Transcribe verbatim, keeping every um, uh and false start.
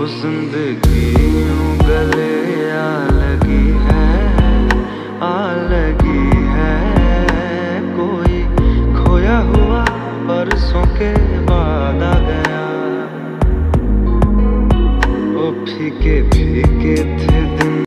जिंदगी यूं गले आ लगी है, आ लगी है। कोई खोया हुआ बरसों के बाद आ गया। ओ फीके फीके थे